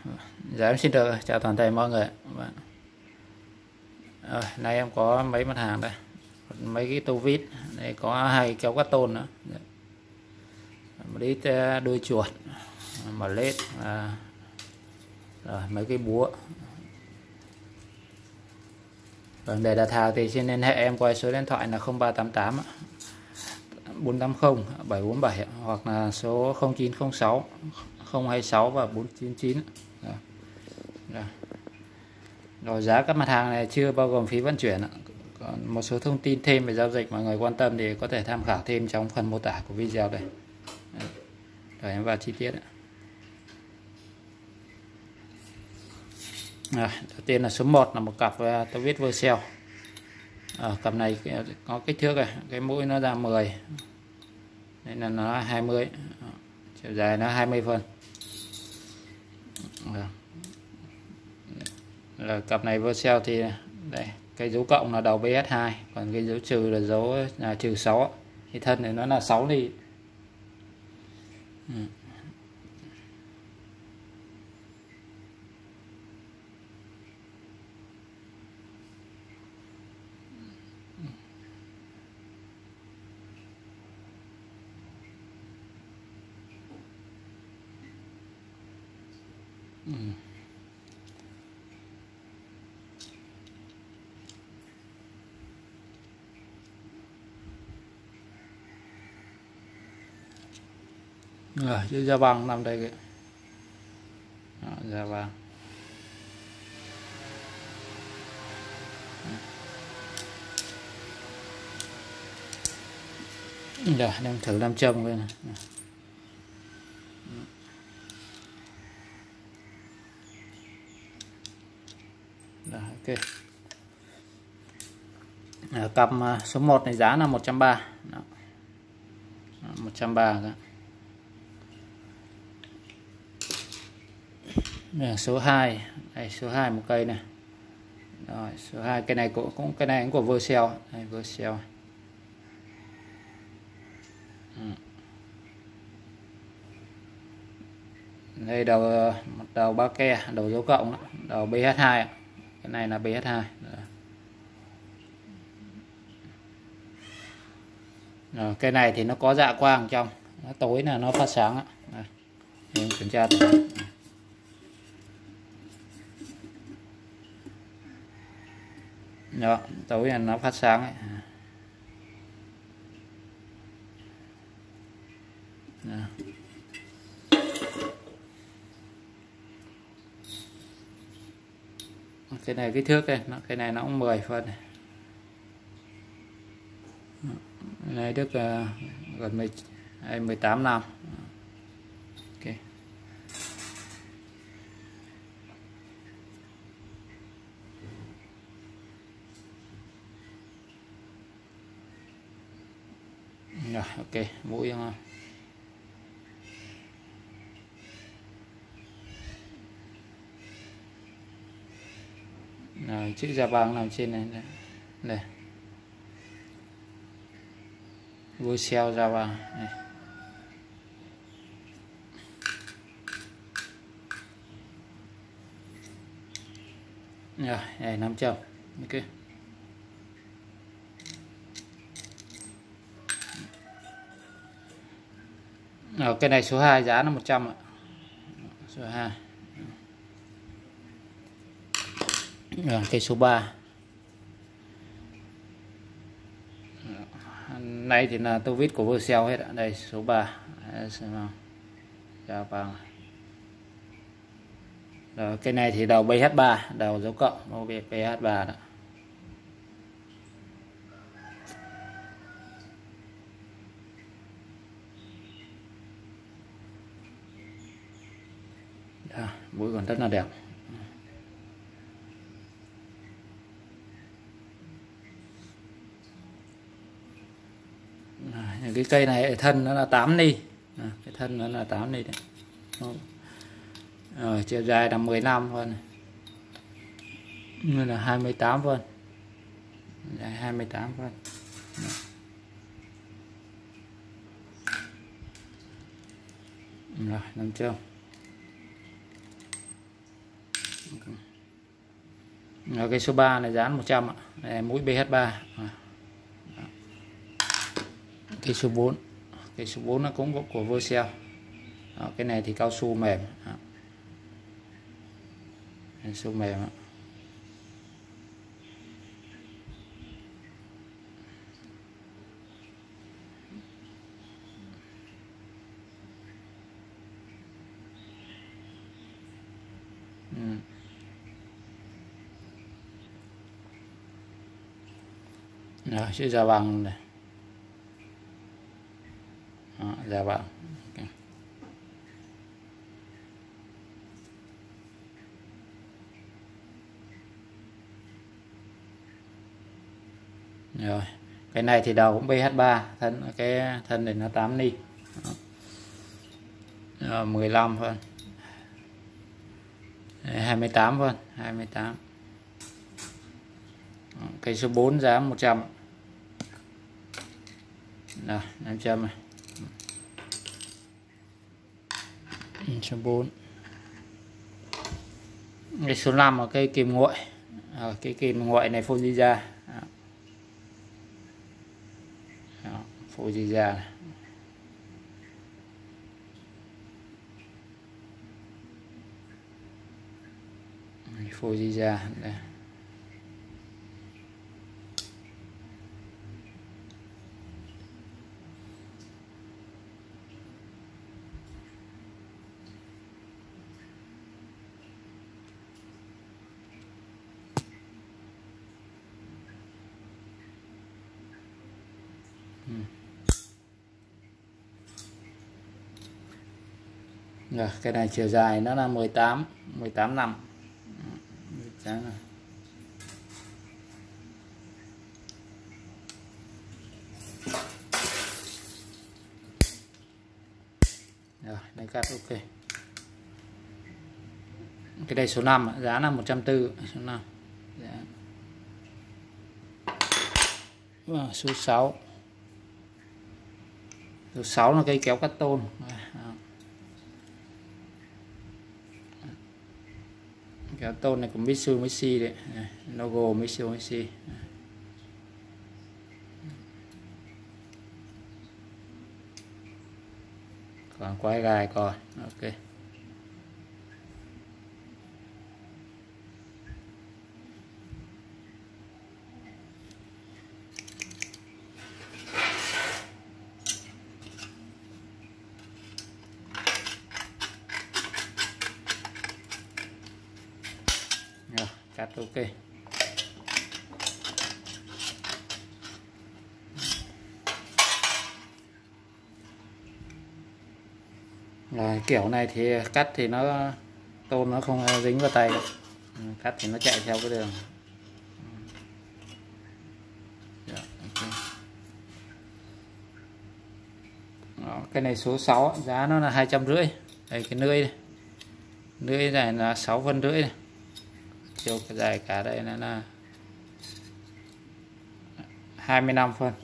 Dạ em xin được chào toàn thể mọi người. Nay em có mấy mặt hàng đây, mấy cái tô vít đây, có 2 kéo cắt tôn nữa, một ít đuôi chuột, một lết, rồi mấy cái búa. Vâng, để đặt hàng thì xin liên hệ em qua số điện thoại là 0388 480 747 hoặc là số 0906 026 và 499. Rồi giá các mặt hàng này chưa bao gồm phí vận chuyển. Còn một số thông tin thêm về giao dịch mọi người quan tâm thì có thể tham khảo thêm trong phần mô tả của video đây. Rồi em vào chi tiết. Đầu tiên là số 1 là một cặp tô vít Vercel. Cặp này có kích thước này, cái mũi nó ra 10 nên là nó 20, chiều dài nó 20 phân. Cặp này Vercel thì đây, cái dấu cộng là đầu BS2, còn cái dấu trừ là dấu trừ 6, thì thân này nó là 6 ly. Rồi chữ da vàng nằm đây kìa. Da vàng. Rồi đang thử nam châm đây này. Rồi, ok. Cặp số 1 này giá là 130. Đó. 130 đó. Số 2 đây, số 2 một cây này. Rồi số 2 cây này cũng cái này cũng của Vercel đây, Vercel. Đây một đầu ba ke, đầu dấu cộng đó, đầu BH2, cái này là BH2. Rồi, cái này thì nó có dạ quang trong, nó tối là nó phát sáng đó. Đây, em kiểm tra thử. Đó, tối là nó phát sáng ấy. Đó. Cái này kích thước đây, cái này nó cũng 10 phân này. Cái này được gần 18 năm. Ok. Rồi, ok, mũi không? Rồi, chữ da vàng nằm trên này đây. Vercel da vàng này. Rồi, đây 5 châm. Ok. Rồi, cái này số 2 giá là 100 ạ. Số 2. Rồi, cây số 3. Này thì là tô vít của Vercel hết ạ. Đây số 3. Da vàng. Rồi, cái này thì đầu BH3, đầu dấu cộng BH3 đó. Đó, mũi còn rất là đẹp. Cái cây này thân nó là 8 ly, cái thân nó là 8 ly đấy. Rồi chiều dài là 15 phân, nên là 28 phân, dài 28 phân. Rồi 5 châm. Rồi cây số 3 này dán 100 ạ. Đây, mũi BH3. Cây số 4, cây số 4 nó cũng có của Vercel. Cái này thì cao su mềm. Cao su mềm ạ. Rồi chữ da vàng này. Da vàng. Okay. Rồi cái này thì đầu cũng BH3, thân cái thân này nó 8 ni. 15 phân, 28 phân, 28. Cây số 4 giá 100. Rồi 500 này. Số 4. Cái số 5 là cây kìm nguội. Cái kìm nguội này Fujiya. Fujiya này. Fujiya đây. Rồi, cái này chiều dài nó là 18 năm. Rồi, đây cắt ok. Cái đây số 5 giá là 140, số 5. Số 6. Số 6 là cây kéo cắt tôn. Kéo tôn này của Mitsubishi đấy, logo Mitsubishi. Còn quay gài còn ok. Rồi, cắt ok. Rồi kiểu này thì cắt thì nó tôn nó không dính vào tay, cắt thì nó chạy theo cái đường. Rồi, okay. Đó, cái này số 6 giá nó là 250. Đây cái lưỡi này. Lưỡi này là 6 phân rưỡi này. Chiều cái dài cả đây là 25 phân.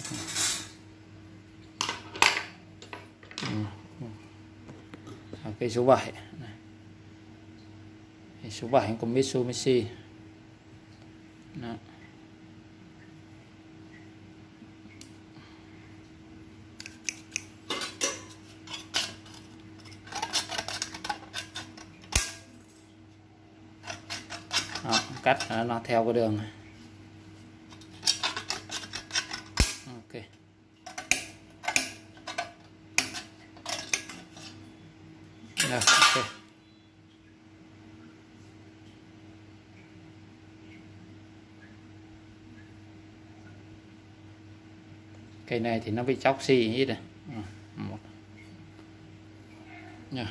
Cây số 7 này. Cây số 7 của Mitsubishi. Đó. Đó, cắt nó theo cái đường này. Ok. Rồi, ok. Cây này thì nó bị chóc xi ít này. Một. Yeah.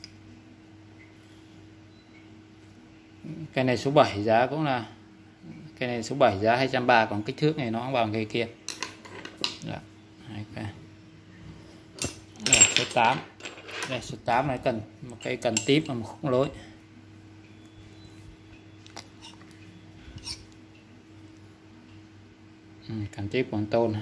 Cái này số 7 giá cũng là, cái này số 7 giá 230, còn kích thước này nó bằng cây kia. Rồi, số 8. Đây số 8 này cần một cây cần tiếp và một khúc lối. Cần tiếp còn tôn.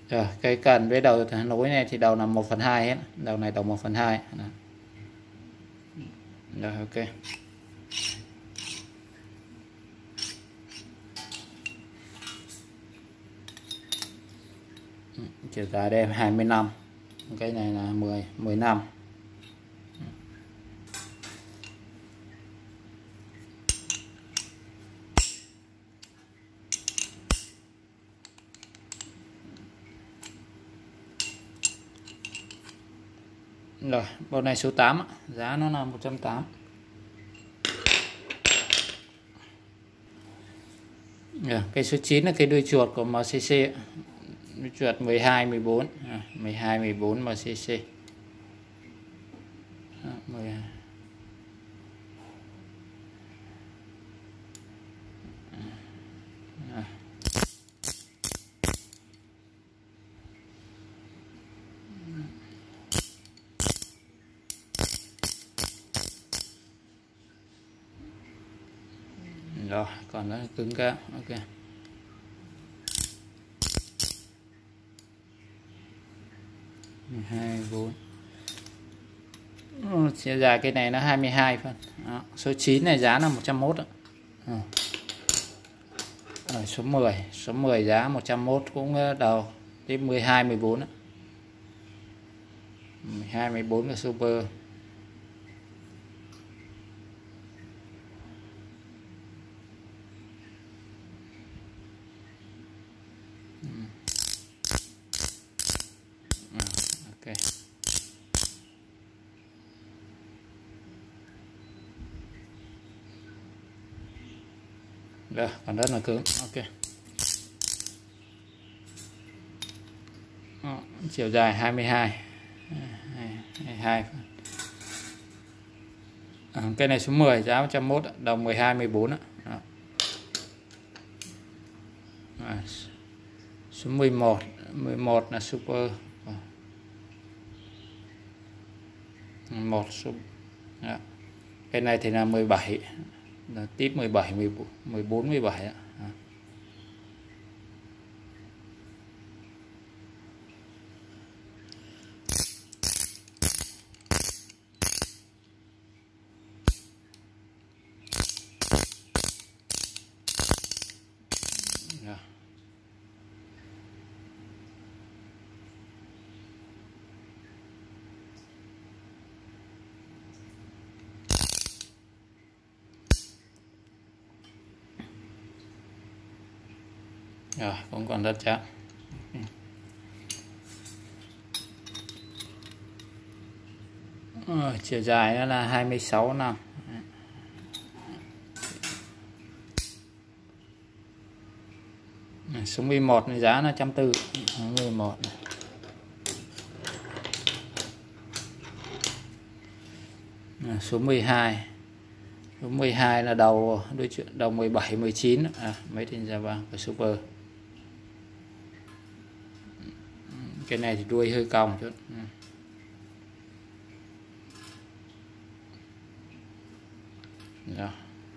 Rồi cây cần với đầu nối này thì đầu là 1/2 hết, đầu này đầu 1/2. Rồi ok. Chiều dài đây 25, cái này là 15. Rồi bộ này số 8, giá nó là 180. Cây số 9 là cây đuôi chuột của MCC, đuôi chuột 12 14 12 14 MCC. 12. Rồi còn nó cứng cả. Ok. Hai bốn. Chiều dài cái này nó 22 phân. Đó. Số 9 này giá là 101 ạ. Rồi số 10 giá 101 cũng đầu đến 12 14 ạ. 12 14 là super. Ok. Được, còn rất là cứng. Ok. Chiều dài 22 22. Cái này số 10 giá 101, đồng 12 14 ạ. Số 11 là super. 1 số. Đó. Cái này thì là 17, là tiếp 17 14 17 ạ. Rồi cũng còn rất chắc. Chiều dài nó là 26 năm. Số 11 này giá là 140. 11. Số 12. Số 12 là đầu đôi chuyện đầu 17 19 mấy trên ra vàng của super. Cái này thì đuôi hơi cong chút. Đó.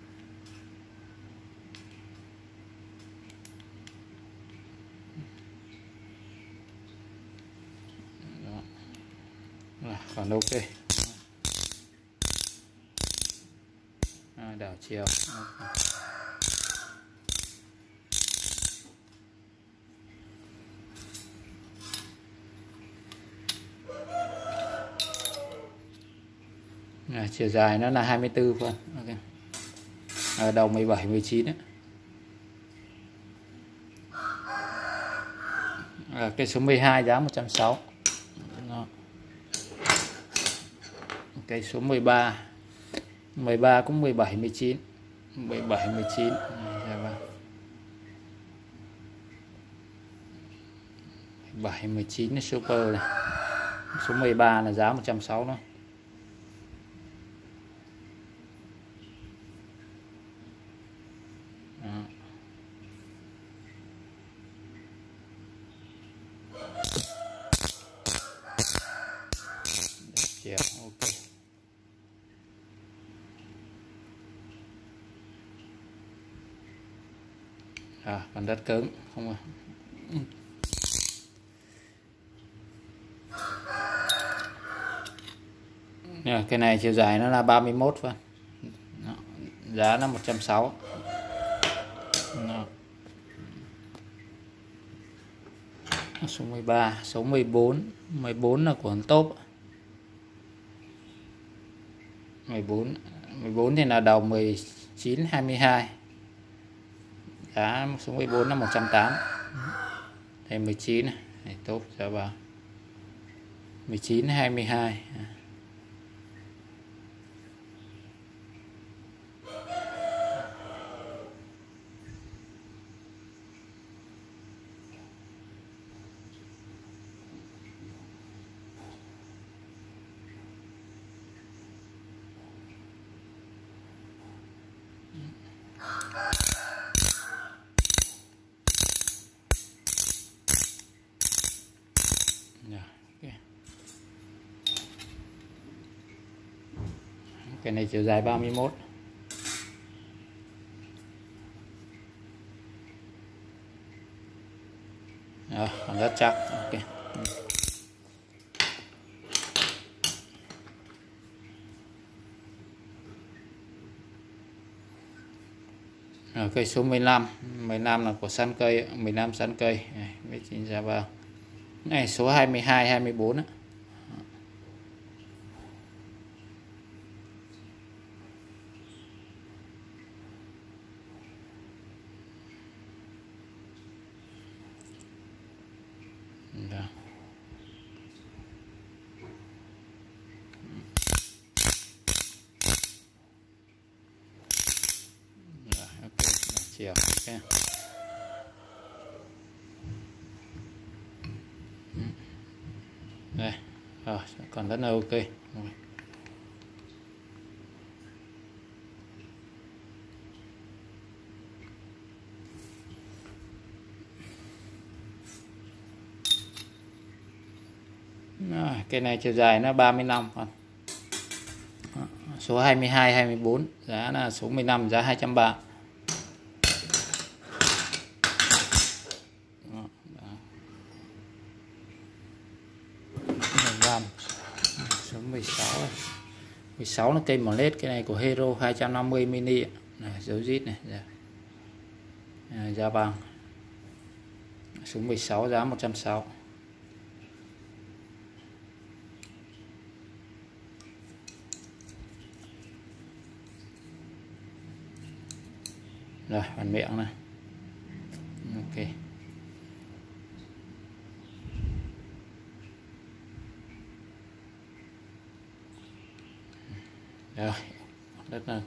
Đó. Rồi, còn ok. Đảo chiều. Chiều dài nó là 24 phân. Ok. Đầu 17 19 ấy. Cái số 12 giá 160. Đó. Cái số 13 cũng 17 19 17 19. Dạ vâng. 17 19 là super này. Số 13 là giá 160 đó. Chiều ok. Còn rất cứng không à. Cái này chiều dài nó là 31 phân. Giá là 160. Số 13, số 14. 14 là của con top. 14 thì là đầu 19 22. Giá số 14 là 180. Đây 19 này, top giá vào 19 22. Cái này chiều dài 31. Rồi, còn rất chắc. Ok. Rồi, cây số 15. 15 là của sắn cây, 15 sắn cây. Này, với chính ra vào. Này số 22 24 á. Đó. Rồi, ok, chiều. Ok. Đây, rồi, còn rất là ok. Rồi, cái này chiều dài nó 35 còn. Số 22 24 giá là số 15 giá 230. Số 16 16 là cây mỏ lết, cái này của Hero 250 mini này, dấu dít này, giá bằng. Số 16 giá 160. Rồi, bàn miệng này. Ok. Rồi, rất là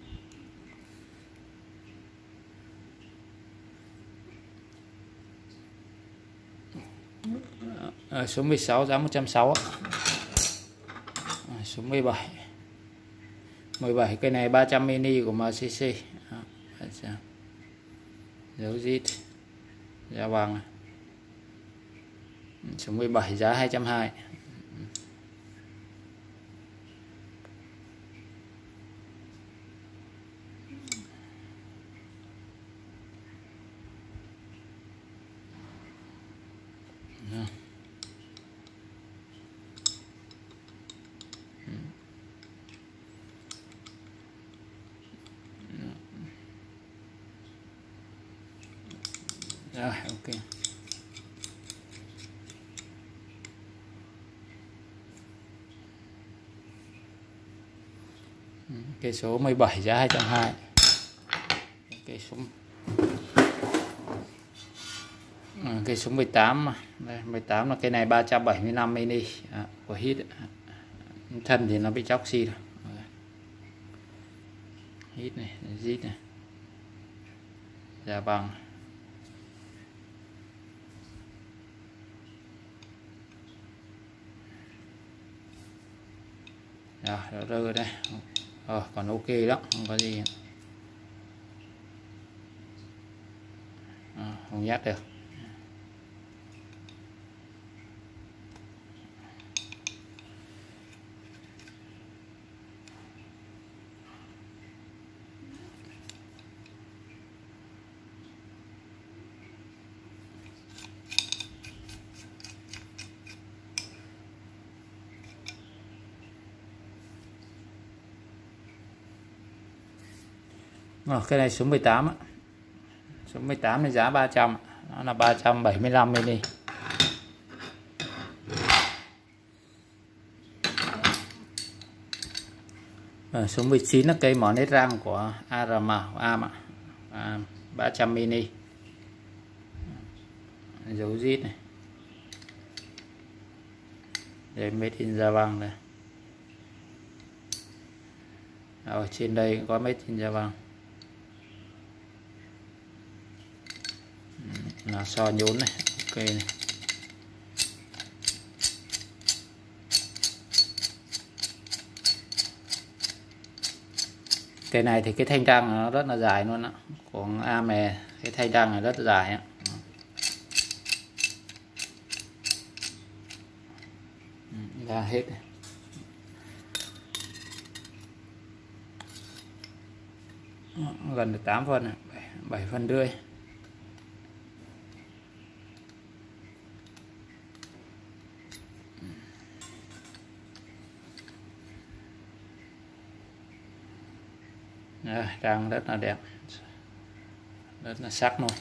số 16 giá 160. Số 17. 17 cây này 300 mini của MCC. Dấu dít giá bằng. Số 17 giá 220. Rồi, ok. Cây số 17 giá 220. Cây số 18 mà. Đây, 18 là cây này 375 mini của Hit. Thân thì nó bị chóc xi rồi. Hit này, Zit này. Giá bằng. Rồi, nó rơi rồi đây. Còn ok lắm, không có gì. Không nhát được. Cái này số 18 á. Số 18 thì giá 300, nó là 375 mini. Số 19 là cây mỏ nét răng của ARM AM ạ. 300 mini. Dấu zit này. Đây made in Java này. Ở trên đây có made in Java. Là so nhốn này, ok này. Cây này thì cái thanh răng nó rất là dài luôn ạ. Còn AM cái thanh răng này rất là dài ạ. Ra hết này. Gần được 8 phân này, 7 phân rưỡi. Răng rất là đẹp, rất là sắc luôn.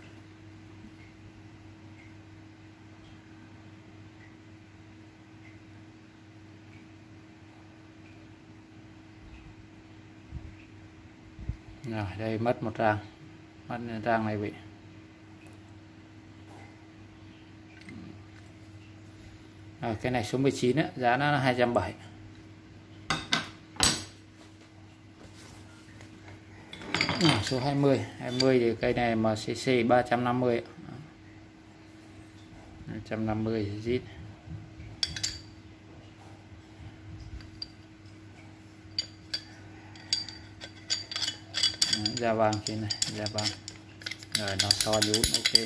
Rồi đây mất một răng, mất răng này bị. Cái này số 19 á, giá nó là 270. Số 20 thì cây này MCC 350 150 zit. Da vàng trên này, da vàng. Rồi nó so nhún, ok.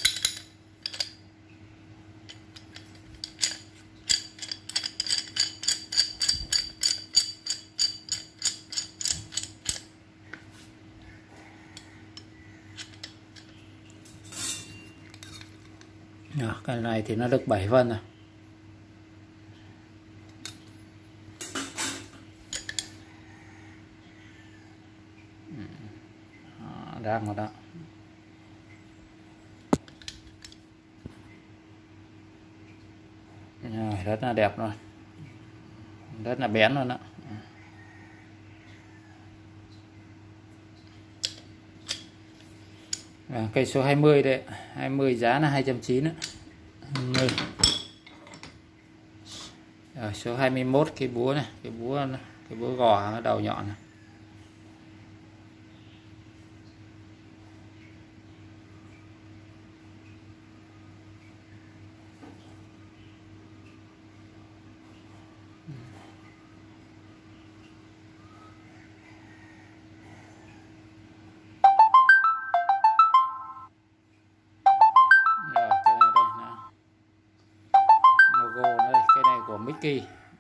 Cái này thì nó được 7 phân rồi. Răng rồi đó. Rồi, rất là đẹp luôn, rất là bén luôn đó. Cây số 20 đấy, 20 giá là 290 á. 20. Rồi, số 21 cái búa này, cái búa gò đầu nhọn này. Của Mickey.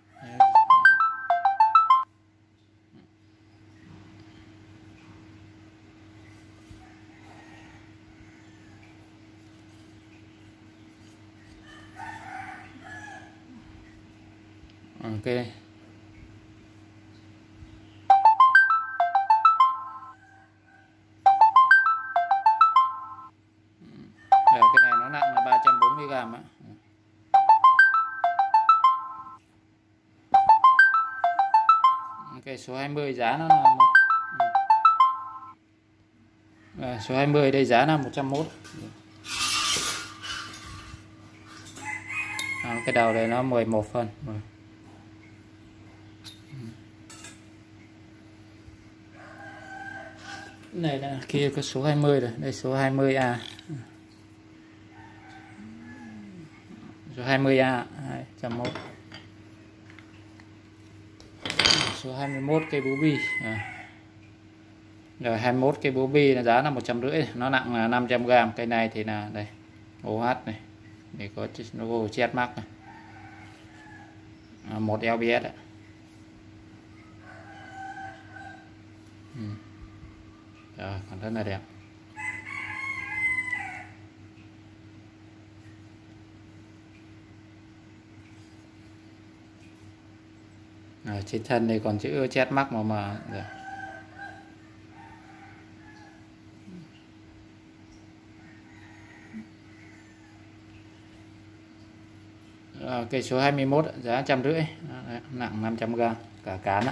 Ok. Cái này nó nặng là 340g á. Cái số 20 giá nó là số 20 đây giá là 101. Cái đầu này nó 11 phân. Này là kia có số 20 rồi, đây số 20A. Số 20A 201. Số 21 cây búa bi. Rồi 21 cây búa bi là giá là 150, nó nặng là 500g. Cây này thì là đây OH này, để có logo chết mắc này. Một LBS ạ. Rồi, còn rất là đẹp. Ở trên thân này còn chữ chết mắc mà. Cây số 21 giá 150, nặng 500g cả cán ạ.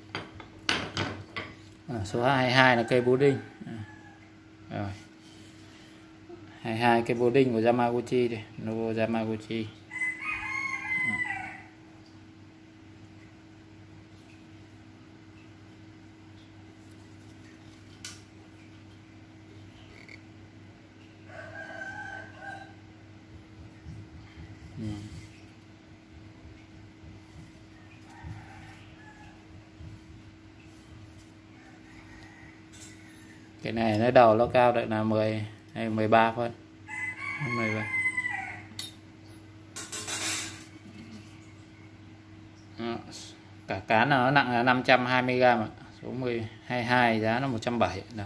Số 22 là cây bố đinh. Rồi. 22 cây bố đinh của Yamaguchi đây, logo Yamaguchi. Cái này nó đầu nó cao được là 10 hay 13 phân. 13. Cả cán nó nặng là 520g ạ. Số 22 giá nó 170. Đó.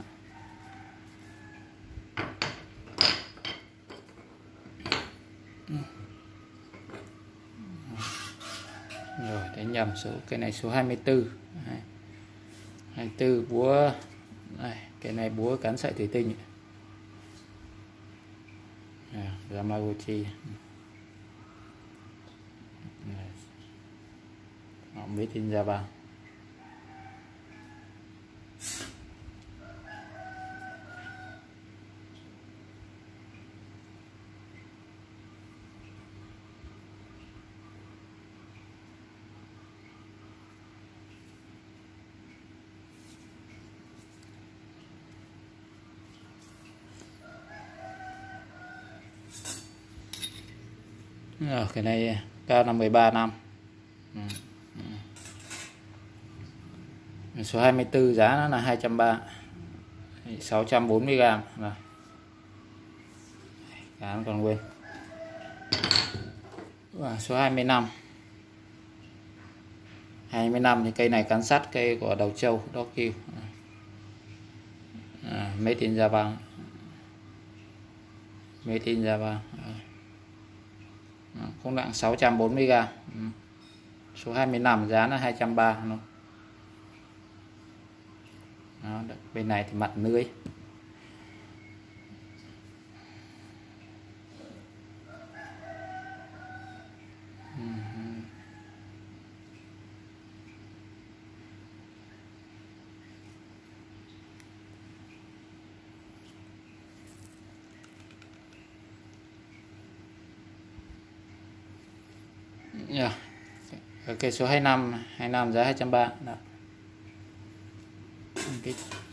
Rồi đánh nhầm số, cái này số 24. 24 búa này, cái này búa cán sợi thủy tinh. Yamaguchi. Made in Japan. Rồi, cái này cao là 13 năm. Số 24 giá nó là 230, 640g. Rồi. Cán còn nguyên. Và số 25. 25 thì cây này cán sắt, cây của đầu trâu Dokyu. Made in Japan. Made in Japan. Cũng nặng 640g. Số 25 giá là 230. Đó, bên này thì mặt lưới. Yeah. Cây số 25 giá 230. Đó.